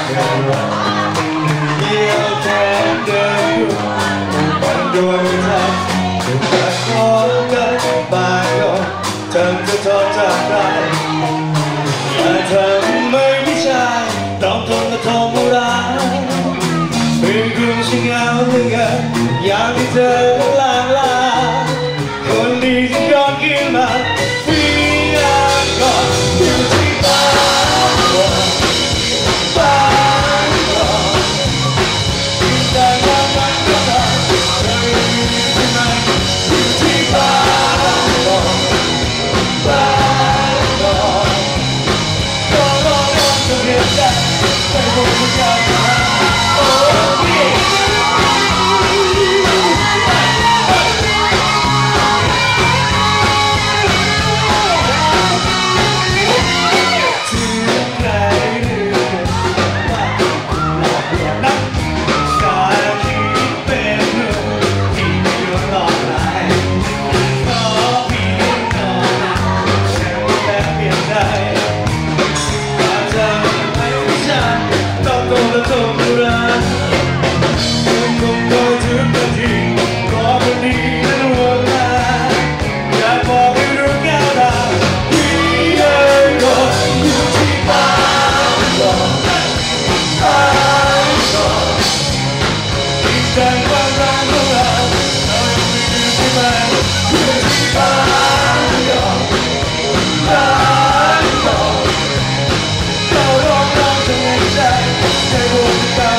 เดียวแทนเดินอยู่มันโดนทำถูกตัดคอกันบางก็เธอจะทอดจากใครแต่เธอไม่ใช่ต้องทนกับทมร้ายเป็นเรื่องฉันเหงาเหลือเกินอยากให้เธอลาลาคนดีที่ย้อนกินมาฟีอาก่อนอยู่ที่บ้านก่อนบ้านก่อนที่ใจว่ามันก็ได้เธออยู่ที่ไหนอยู่ที่บ้านก่อนบ้านก่อนก็รอวันจะเรียนใจไม่คงจะยากมาโอ้ยThey will be